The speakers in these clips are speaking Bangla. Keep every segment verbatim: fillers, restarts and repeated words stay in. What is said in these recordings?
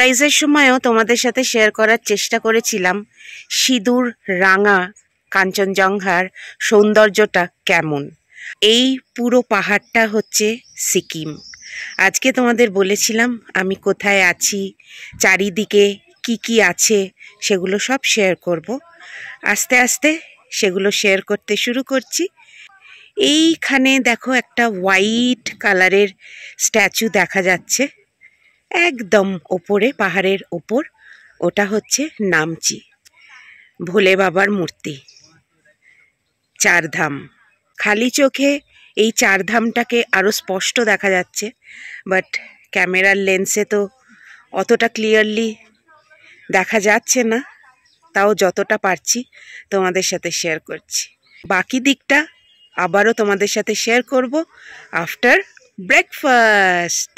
সানরাইজের সময়ও তোমাদের সাথে শেয়ার করার চেষ্টা করেছিলাম সিঁদুর রাঙা কাঞ্চনজঙ্ঘার সৌন্দর্যটা কেমন। এই পুরো পাহাড়টা হচ্ছে সিকিম। আজকে তোমাদের বলেছিলাম আমি কোথায় আছি, চারিদিকে কি কি আছে সেগুলো সব শেয়ার করব। আস্তে আস্তে সেগুলো শেয়ার করতে শুরু করছি। এইখানে দেখো একটা হোয়াইট কালারের স্ট্যাচু দেখা যাচ্ছে একদম ওপরে, পাহাড়ের ওপর। ওটা হচ্ছে নামচি ভোলে বাবার মূর্তি। চারধাম, খালি চোখে এই চারধামটাকে আরও স্পষ্ট দেখা যাচ্ছে, বাট ক্যামেরার লেন্সে তো অতটা ক্লিয়ারলি দেখা যাচ্ছে না। তাও যতটা পারছি তোমাদের সাথে শেয়ার করছি। বাকি দিকটা আবারও তোমাদের সাথে শেয়ার করব আফটার ব্রেকফাস্ট।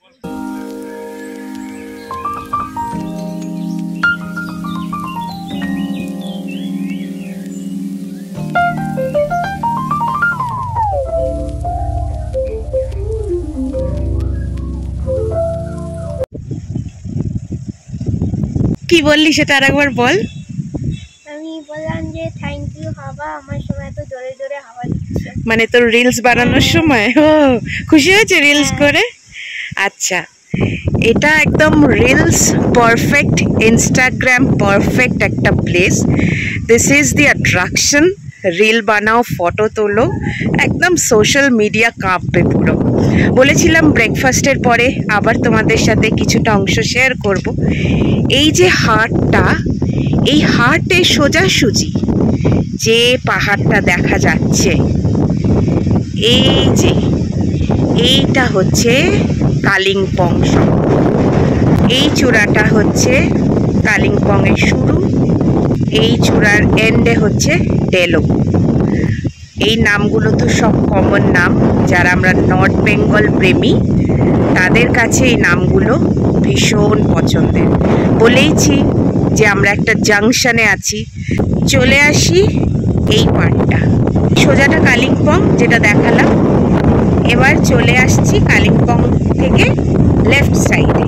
কি বললি সেটা আর একবার বল। আমি বললাম যে থ্যাংক ইউ হাওয়া, আমার সময় তো জোরে জোরে হাওয়া দিচ্ছে। মানে তোর রিলস বানানোর সময় ও খুশি হয়েছে রিলস করে? আচ্ছা, এটা একদম রিলস পারফেক্ট, ইনস্টাগ্রাম পারফেক্ট একটা place. This is the attraction. Reel বানাও, ফটো তোলো, একদম সোশ্যাল মিডিয়া কাঁপবে পুরো। বলেছিলাম ব্রেকফাস্টের পরে আবার তোমাদের সাথে কিছুটা অংশ শেয়ার করব। এই যে হাটটা, এই হাটে সোজাসুজি যে পাহাড়টা দেখা যাচ্ছে, এই যে এইটা হচ্ছে কালিম্পং শহর। এই চূড়াটা হচ্ছে কালিম্পংয়ের শুরু, এই চূড়ার এন্ডে হচ্ছে ডেলো। এই নামগুলো তো সব কমন নাম, যারা আমরা নর্থ বেঙ্গল প্রেমী তাদের কাছে এই নামগুলো ভীষণ পছন্দের। বলেইছি যে আমরা একটা জাংশনে আছি। চলে আসি এই পাড়টা, সোজাটা কালিম্পং যেটা দেখালাম। এবার চলে আসছি কালিম্পং থেকে লেফট সাইডে,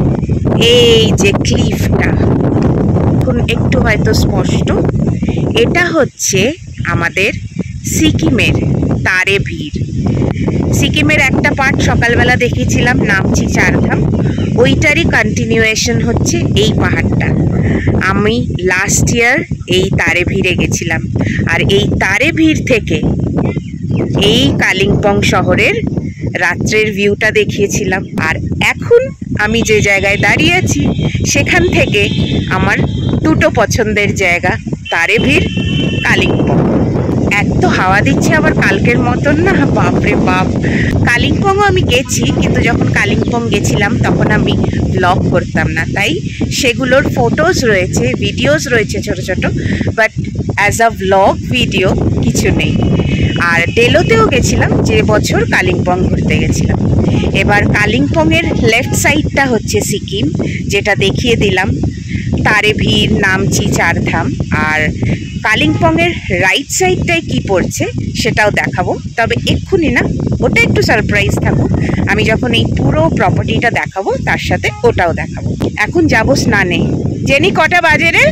এই যে ক্লিফটা এখন একটু হয়তো স্পষ্ট, এটা হচ্ছে আমাদের সিকিমের তারেভির। সিকিমের একটা পার্ট সকালবেলা দেখিয়েছিলাম নামচি চারধাম, ওইটারই কন্টিনিউয়েশন হচ্ছে এই পাহাড়টা। আমি লাস্ট ইয়ার এই তারেভিরে গেছিলাম, আর এই তারেভির থেকে এই কালিম্পং শহরের রাত্রের ভিউটা দেখিয়েছিলাম। আর এখন আমি যে জায়গায় দাঁড়িয়ে আছি সেখান থেকে আমার দুটো পছন্দের জায়গা, তারেভির, কালিম্পং। এত হাওয়া দিচ্ছে আবার কালকের মতন না, বাপরে বাপ। কালিম্পংও আমি গেছি, কিন্তু যখন কালিম্পং গেছিলাম তখন আমি ব্লগ করতাম না, তাই সেগুলোর ফটোজ রয়েছে, ভিডিওস রয়েছে ছোট ছোট, but as a blog video কিছু নেই। আর ডেলোতেও গেছিলাম যে বছর কালিম্পং ঘুরতে গেছিলাম। এবার কালিম্পংয়ের লেফট সাইডটা হচ্ছে সিকিম, যেটা দেখিয়ে দিলাম, তারেভির, নামচি, চারধাম। আর কালিম্পংয়ের রাইট সাইডটায় কি পড়ছে সেটাও দেখাবো, তবে এক্ষুনি না, ওটা একটু সারপ্রাইজ থাকুক। আমি যখন এই পুরো প্রপার্টিটা দেখাবো তার সাথে ওটাও দেখাবো। এখন যাবো স্নানে। জেনি কটা বাজে রে?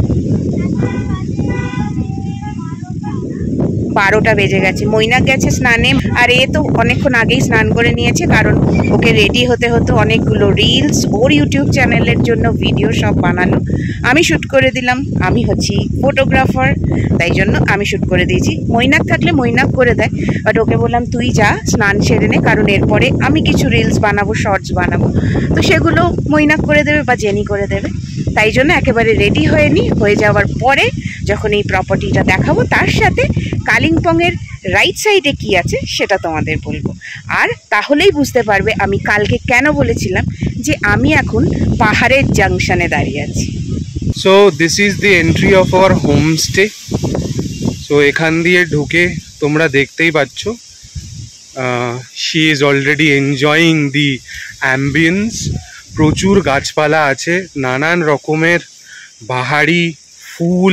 বারোটা বেজে গেছে। মৈনাক গেছে স্নানে, আর এ তো অনেকক্ষণ আগেই স্নান করে নিয়েছে, কারণ ওকে রেডি হতে হতো অনেকগুলো রিলস, ওর ইউটিউব চ্যানেলের জন্য ভিডিও সব বানানো। আমি শ্যুট করে দিলাম, আমি হচ্ছি ফটোগ্রাফার, তাই জন্য আমি শ্যুট করে দিয়েছি। মৈনাক থাকলে মৈনাক করে দেয়, বাট ওকে বললাম তুই যা স্নান সেরে নে, কারণ এরপরে আমি কিছু রিলস বানাবো, শর্টস বানাবো, তো সেগুলো মৈনাক করে দেবে বা জেনি করে দেবে। তাই জন্য একেবারে রেডি হয়ে নি। হয়ে যাওয়ার পরে যখন এই প্রপার্টিটা দেখাবো তার সাথে কালিম্পংয়ের রাইট সাইডে কি আছে সেটা তোমাদের বলবো, আর তাহলেই বুঝতে পারবে আমি কালকে কেন বলেছিলাম যে আমি এখন পাহাড়ের জাংশনে দাঁড়িয়ে আছি। So this is the entry of our homestay. So এখান দিয়ে ঢুকে তোমরা দেখতেই পাচ্ছ, she is already enjoying the ambience. প্রচুর গাছপালা আছে, নানান রকমের বাহারি ফুল,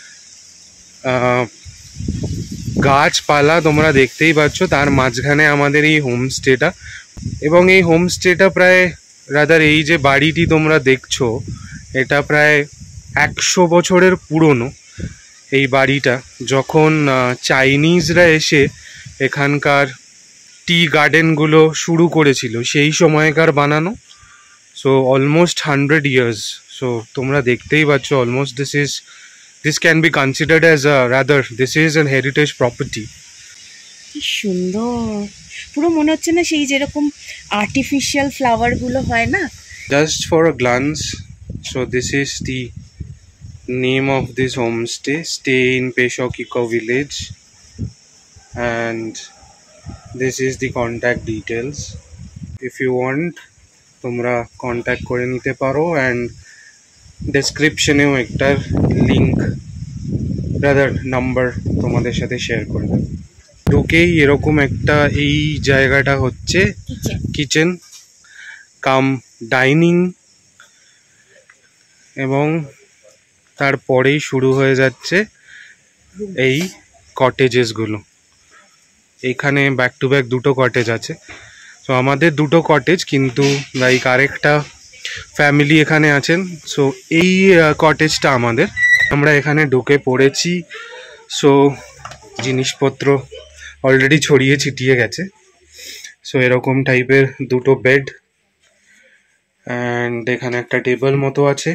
গাছপালা তোমরা দেখতেই পাচ্ছ। তার মাঝখানে আমাদের এই হোমস্টেটা, এবং এই হোমস্টেটা প্রায় রাদার এই যে বাড়িটি তোমরা দেখছো এটা প্রায় একশো বছরের পুরনো। এই বাড়িটা যখন চাইনিজরা এসে এখানকার টি গার্ডেনগুলো শুরু করেছিল সেই সময়কার বানানো। So almost hundred years. So তোমরা দেখতেই পাচ্ছ almost this is this can be considered as a rather this is an heritage property. কি সুন্দর, পুরো মনে হচ্ছে না সেই যেরকম আর্টিফিশিয়াল ফ্লাওয়ারগুলো হয় না। Just for a glance, so this is the name of this homestay, stay in Peshokiko village, and this is the contact details. If you want, তোমরা contact করে নিতে পারো, and description এও একটা link rather number তোমাদের সাথে শেয়ার করে দেব। ঢুকেই এরকম একটা এই জায়গাটা হচ্ছে কিচেন কাম ডাইনিং, এবং তারপরেই শুরু হয়ে যাচ্ছে এই কটেজেসগুলো। এইখানে ব্যাক টু ব্যাক দুটো কটেজ আছে। সো আমাদের দুটো কটেজ, কিন্তু লাইক আরেকটা ফ্যামিলি এখানে আছেন। সো এই কটেজটা আমাদের। আমরা এখানে ঢুকে পড়েছি। সো জিনিসপত্র অলরেডি ছড়িয়ে ছিটিয়ে গেছে। সো এরকম টাইপের দুটো বেড, অ্যান্ড এখানে একটা টেবিল মতো আছে।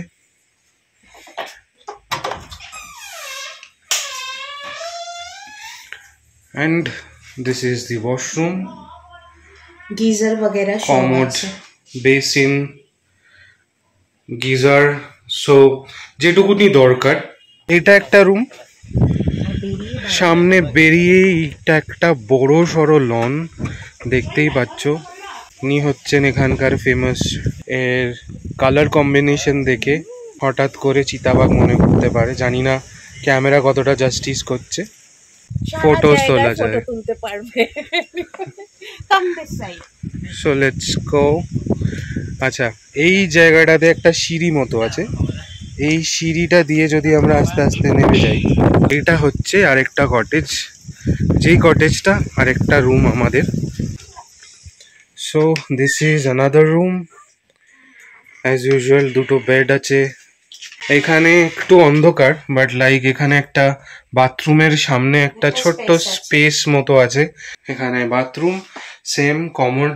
And this is the washroom, geyser বগেরা কমোড, বেসিন, গিজার। সো যেটুকুনি দরকার। এটা একটা রুম। সামনে বেরিয়ে এটা একটা বড় সড়ো লন দেখতেই পাচ্ছ। ইনি হচ্ছেন এখানকার ফেমাস। এর কালার কম্বিনেশন দেখে হঠাৎ করে চিতাবাঘ মনে করতে পারে। জানি না ক্যামেরা কতটা জাস্টিস করছে। ফটো তোলা যায়। তুলতে পারবে। So let's go. আচ্ছা, এই জায়গাটাতে একটা সিঁড়ি মতো আছে। এই সিঁড়িটা দিয়ে যদি আমরা আস্তে আস্তে নেমে যাই, এটা হচ্ছে আরেকটা কটেজ। যেই কটেজটা আরেকটা রুম আমাদের। So this is another room. As usual দুটো বেড আছে। এখানে একটু অন্ধকার, বাট লাইক এখানে একটা বাথরুমের সামনে একটা ছোট্ট স্পেস মতো আছে। এখানে bathroom, same commode,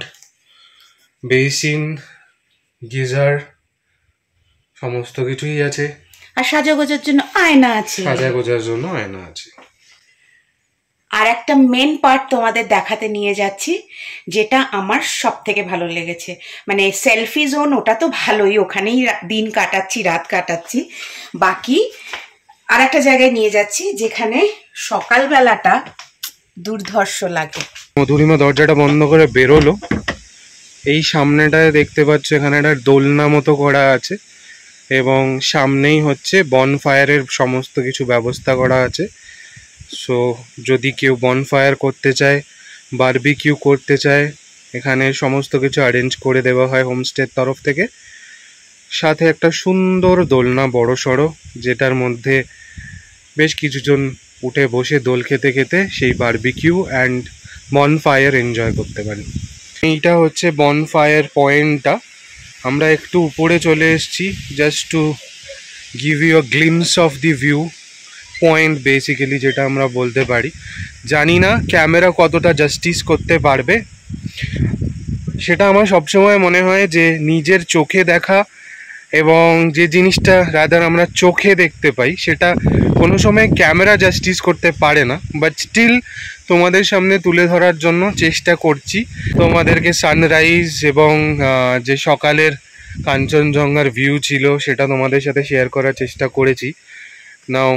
basin, geyser, সমস্ত কিছুই আছে। আর সাজাগোজার জন্য আয়না আছে। সাজাগোজার জন্য আয়না আছে। আর একটা মেন পার্ট তোমাদের দেখাতে নিয়ে যাচ্ছি, যেটা আমার সব থেকে ভালো লেগেছে। মানে সেলফি জোন, ওটা তো ভালোই, ওখানেই দিন কাটাচ্ছি, রাত কাটাচ্ছি। বাকি আর একটা জায়গায় নিয়ে যাচ্ছি যেখানে সকালবেলাটা দুর্ধর্ষ লাগে। মধুরিমা দরজাটা বন্ধ করে বেরোলো। এই সামনেটায় দেখতে পাচ্ছ এখানে একটা দোলনা মতো করা আছে, এবং সামনেই হচ্ছে বনফায়ারের সমস্ত কিছু ব্যবস্থা করা আছে। সো যদি কেউ বনফায়ার করতে চায়, বারবিকিউ করতে চায়, এখানে সমস্ত কিছু অ্যারেঞ্জ করে দেওয়া হয় হোমস্টের তরফ থেকে। সাথে একটা সুন্দর দোলনা বড় সড়ো, যেটার মধ্যে বেশ কিছুজন উঠে বসে দোল খেতে খেতে সেই বারবিকিউ অ্যান্ড বনফায়ার এনজয় করতে পারে। এইটা হচ্ছে বনফায়ার পয়েন্টটা। আমরা একটু উপরে চলে এসেছি just to give you a glimpse of the view point, basically যেটা আমরা বলতে পারি। জানি না ক্যামেরা কতটা জাস্টিস করতে পারবে। সেটা আমার সবসময় মনে হয় যে নিজের চোখে দেখা এবং যে জিনিসটা রাদার আমরা চোখে দেখতে পাই, সেটা কোনো সময় ক্যামেরা জাস্টিস করতে পারে না। বাট স্টিল তোমাদের সামনে তুলে ধরার জন্য চেষ্টা করছি। তোমাদেরকে সানরাইজ এবং যে সকালের কাঞ্চনজঙ্ঘার ভিউ ছিল সেটা তোমাদের সাথে শেয়ার করার চেষ্টা করেছি। নাও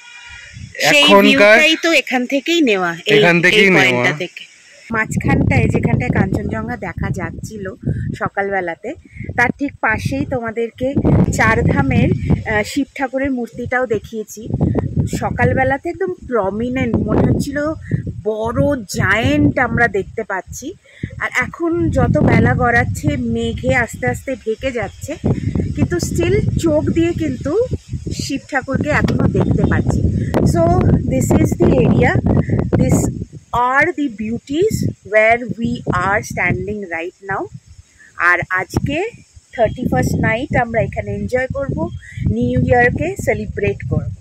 এখনকার তো এখান থেকেই নেওয়া, এখান থেকেই নেওয়া। মাঝখানটায় যেখানটায় কাঞ্চনজঙ্ঘা দেখা যাচ্ছিল সকালবেলাতে, তার ঠিক পাশেই তোমাদেরকে চারধামের শিব ঠাকুরের মূর্তিটাও দেখিয়েছি। সকালবেলাতে একদম প্রমিনেন্ট মনে হচ্ছিল, বড় জায়েন্ট আমরা দেখতে পাচ্ছি। আর এখন যত বেলা গড়াচ্ছে মেঘে আস্তে আস্তে ঢেকে যাচ্ছে, কিন্তু স্টিল চোখ দিয়ে কিন্তু শিব ঠাকুরকে এখনো দেখতে পাচ্ছি। So this is the area, this are the beauties where we are standing right now. আর আজকে থার্টি ফার্স্ট নাইট আমরা এখানে এনজয় করব, নিউ ইয়ারকে সেলিব্রেট করব।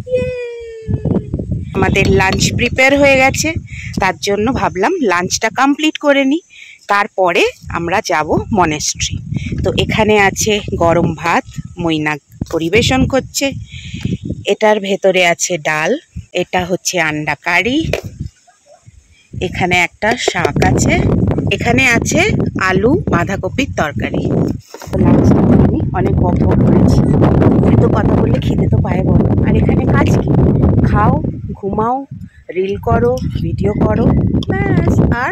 আমাদের লাঞ্চ প্রিপেয়ার হয়ে গেছে, তার জন্য ভাবলাম লাঞ্চটা কমপ্লিট করে নিই, তারপরে আমরা যাব মনেস্ট্রি। তো এখানে আছে গরম ভাত, মৈনা পরিবেশন করছে, এটার ভেতরে আছে ডাল, এটা হচ্ছে আন্ডা কারি, এখানে একটা শাক আছে, এখানে আছে আলু বাঁধাকপির তরকারি। আমি অনেক বক বক করেছি, এত কথা বললে খেতে তো পায় বলো। আর এখানে কাজ কি, খাও, ঘুমাও, রিল করো, ভিডিও করো, ব্যাস। আর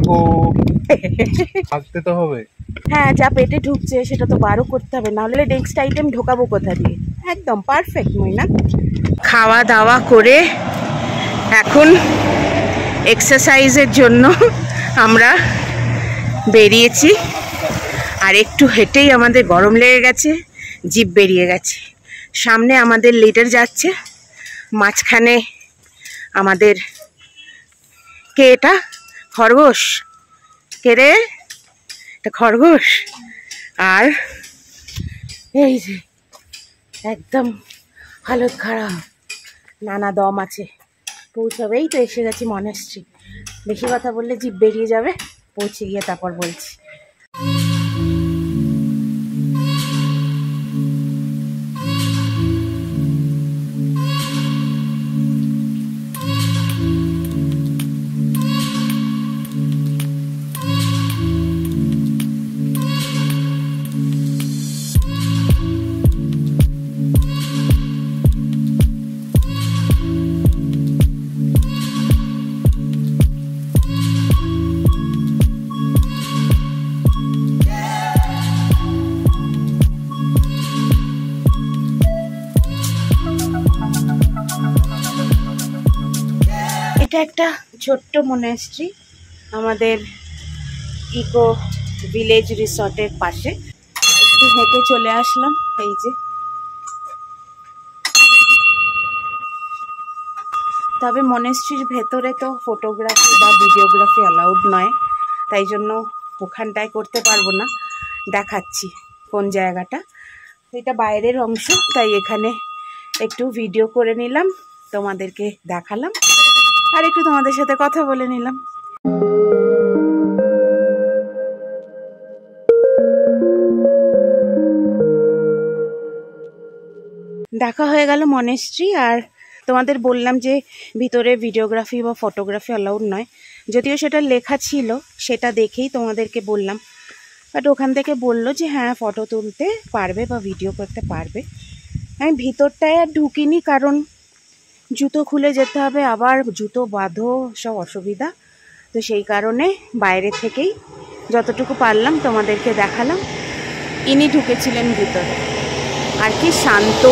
থাকতে তো হবে। হ্যাঁ, যা পেটে ঢুকছে সেটা তো বারও করতে হবে, নাহলে নেক্সট আইটেম ঢোকাবো কোথা দিয়ে। একদম পারফেক্ট মইনা। খাওয়া দাওয়া করে এখন এক্সারসাইজের জন্য আমরা বেরিয়েছি, আর একটু হেঁটেই আমাদের গরম লেগে গেছে, জিভ বেরিয়ে গেছে। সামনে আমাদের লিডার যাচ্ছে, মাঝখানে আমাদের কে, এটা খরগোশ, কে রে, এটা খরগোশ। আর এই যে একদম হালত খারাপ, নানা দম আছে, পৌঁছাবেই তো, এসে গেছি মনেস্ট্রি। বেশি কথা বললে জিভ বেরিয়ে যাবে, পৌঁছে গিয়ে তারপর বলছি। এটা একটা ছোট্ট মনেস্ট্রি আমাদের ইকো ভিলেজ রিসর্টের পাশে, একটু হেঁটে চলে আসলাম। এই যে, তবে মনেস্ট্রির ভেতরে তো ফটোগ্রাফি বা ভিডিওগ্রাফি অ্যালাউড নয়, তাই জন্য ওখানটায় করতে পারবো না। দেখাচ্ছি কোন জায়গাটা, এটা বাইরের অংশ, তাই এখানে একটু ভিডিও করে নিলাম, তোমাদেরকে দেখালাম, আর একটু তোমাদের সাথে কথা বলে নিলাম। দেখা হয়ে গেল মনেস্ট্রি, আর তোমাদের বললাম যে ভিতরে ভিডিওগ্রাফি বা ফটোগ্রাফি অ্যালাউড নয়, যদিও সেটা লেখা ছিল, সেটা দেখেই তোমাদেরকে বললাম। বাট ওখান থেকে বললো যে হ্যাঁ ফটো তুলতে পারবে বা ভিডিও করতে পারবে। আমি ভিতরটায় আর ঢুকিনি, কারণ জুতো খুলে যেতে হবে, আবার জুতো বাঁধো, সব অসুবিধা, তো সেই কারণে বাইরে থেকেই যতটুকু পারলাম তোমাদেরকে দেখালাম। ইনি ঢুকেছিলেন ভিতরে, আর কি শান্ত,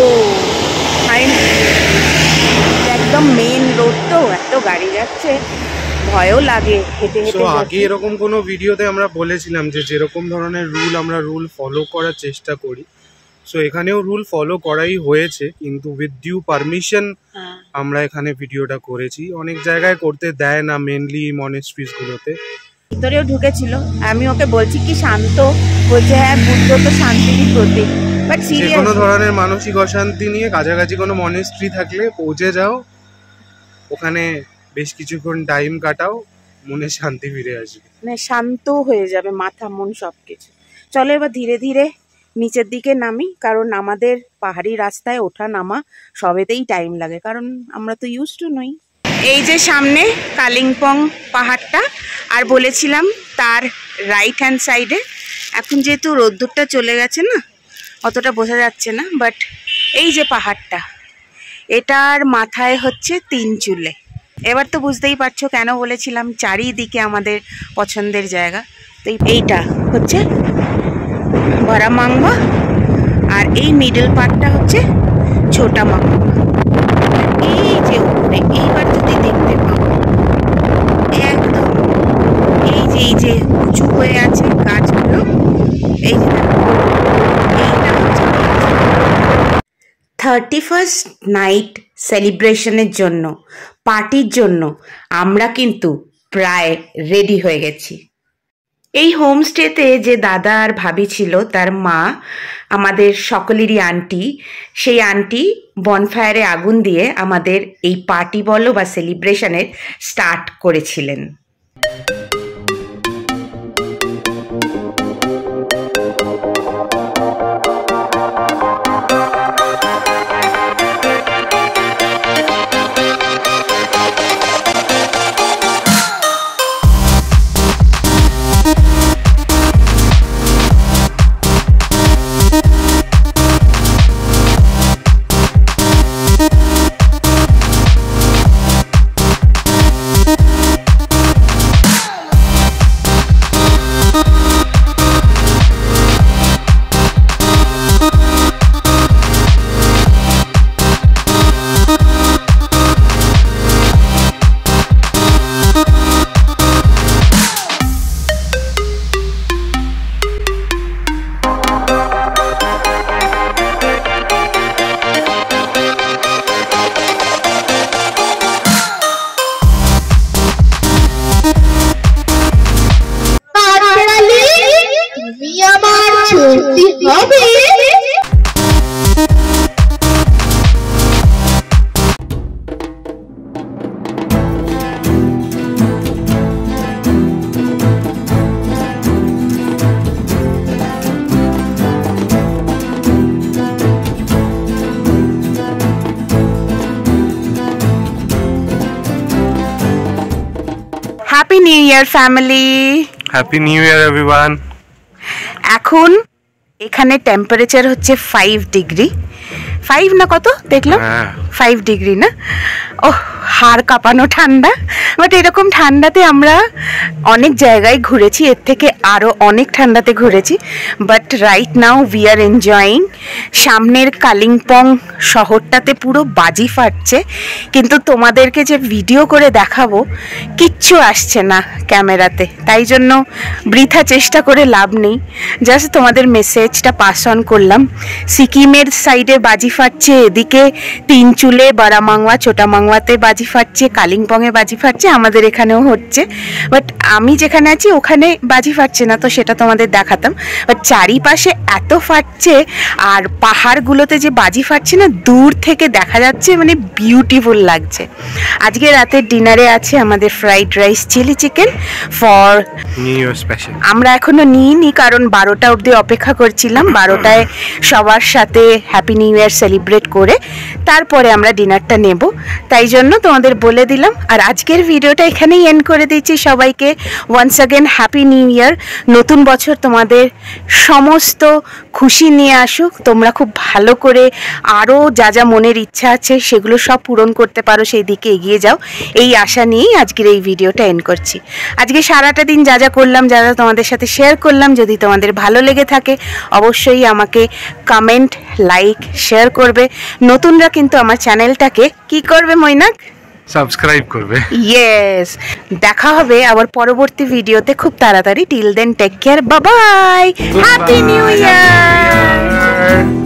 একদম মেন রোড, তো এত গাড়ি যাচ্ছে, ভয়ও লাগে হেঁটে হেঁটে। আগে এরকম কোনো ভিডিওতে আমরা বলেছিলাম যে যেরকম ধরনের রুল আমরা রুল ফলো করার চেষ্টা করি, সো এখানেও রুল ফলো করাই হয়েছে, কিন্তু উইথ ডিউ পারমিশন আমরা এখানে ভিডিওটা করেছি। অনেক জায়গায় করতে দেয় না, মেনলি মনেস্ট্রিজ গুলোতে। ভিতরেও ঢুকেছিল, আমি ওকে বলছি কি শান্ত, বলছে হ্যাঁ বুদ্ধ তো শান্তিরই প্রতীক। বাট যে কোনো ধরনের মানসিক অশান্তি নিয়ে কাছাকাছি কোনো মনেস্ট্রি থাকলে পৌঁছে যাও, ওখানে বেশ কিছুক্ষণ টাইম কাটাও, মনে শান্তি ফিরে আসবে, মানে শান্ত হয়ে যাবে মাথা মন সবকিছু। চলো এবার ধীরে ধীরে নিচের দিকে নামি, কারণ আমাদের পাহাড়ি রাস্তায় ওঠা নামা সবেতেই টাইম লাগে, কারণ আমরা তো ইউজ টু নই। এই যে সামনে কালিম্পং পাহাড়টা, আর বলেছিলাম তার রাইট হ্যান্ড সাইডে, এখন যেহেতু রোদ্দুরটা চলে গেছে না, অতটা বোঝা যাচ্ছে না, বাট এই যে পাহাড়টা, এটার মাথায় হচ্ছে তিন চুলে। এবার তো বুঝতেই পারছো কেন বলেছিলাম চারিদিকে আমাদের পছন্দের জায়গা। তো এইটা হচ্ছে বড়ামাঙ্গা, আর এই মিডল পার্টটা হচ্ছে ছোটা মাঙ্গা। এই যে উপরে, এইবার যদি দেখতে পাবো একদম এই যে এই যে উঁচু হয়ে আছে গাছগুলো, এই যে এইটা হচ্ছে থার্টি ফার্স্ট নাইট সেলিব্রেশনের জন্য, পার্টির জন্য আমরা কিন্তু প্রায় রেডি হয়ে গেছি। এই হোমস্টেতে যে দাদা আর ভাবি ছিল তার মা আমাদের সকলেরই আন্টি, সেই আন্টি বনফায়ারে আগুন দিয়ে আমাদের এই পার্টি বলো বা সেলিব্রেশনের স্টার্ট করেছিলেন। Happy new year family. Happy new year everyone. এখন এখানে টেম্পারেচার হচ্ছে ফাইভ ডিগ্রি, ফাইভ না কত দেখলাম, ফাইভ ডিগ্রি না, ও হাড় কাঁপানো ঠান্ডা। বাট এরকম ঠান্ডাতে আমরা অনেক জায়গায় ঘুরেছি, এর থেকে আরও অনেক ঠান্ডাতে ঘুরেছি, but right now we are enjoying. সামনের কালিম্পং শহরটাতে পুরো বাজি ফাটছে, কিন্তু তোমাদেরকে যে ভিডিও করে দেখাবো কিচ্ছু আসছে না ক্যামেরাতে, তাই জন্য বৃথা চেষ্টা করে লাভ নেই। জাস্ট তোমাদের মেসেজটা পাস অন করলাম। সিকিমের সাইডে বাজি ফাটছে, এদিকে তিনচুলে, বারামাংওয়া, ছোটামাংওয়াতে বাজি ফাটছে, কালিম্পংয়ে বাজি ফাটছে, আমাদের এখানেও হচ্ছে। বাট আমি যেখানে আছি ওখানে বাজি ফাটছে না, তো সেটা তোমাদের দেখাতাম। বাট চারিপাশে এত ফাটছে, আর পাহাড়গুলোতে যে বাজি ফাটছে না দূর থেকে দেখা যাচ্ছে, মানে বিউটিফুল লাগছে। আজকে রাতের ডিনারে আছে আমাদের fried rice, chilli chicken for new year special. আমরা এখনো নিইনি, কারণ বারোটা অবধি অপেক্ষা করছিলাম, বারোটায় সবার সাথে হ্যাপি নিউ ইয়ার সেলিব্রেট করে তারপরে আমরা ডিনারটা নেব, তাই জন্য তোমাদের বলে দিলাম। আর আজকের ভিডিওটা এখানেই এন্ড করে দিচ্ছি। সবাইকে once again happy new year. নতুন বছর তোমাদের সমস্ত খুশি নিয়ে আসুক, তোমরা খুব ভালো করে আরও যা যা মনের ইচ্ছা আছে সেগুলো সব পূরণ করতে পারো, সেই দিকে এগিয়ে যাও, এই আশা নিয়েই আজকের এই ভিডিওটা এন্ড করছি। আজকে সারাটা দিন যা যা করলাম, যা যা তোমাদের সাথে শেয়ার করলাম, যদি তোমাদের ভালো লেগে থাকে অবশ্যই আমাকে কমেন্ট, লাইক, শেয়ার করবে। নতুনরা কিন্তু আমার চ্যানেলটাকে কি করবে মৈনাক? সাবস্ক্রাইব করবে। ইয়েস, দেখা হবে আবার পরবর্তী ভিডিওতে খুব তাড়াতাড়ি। Till then take care, bye bye, happy new ইয়ার।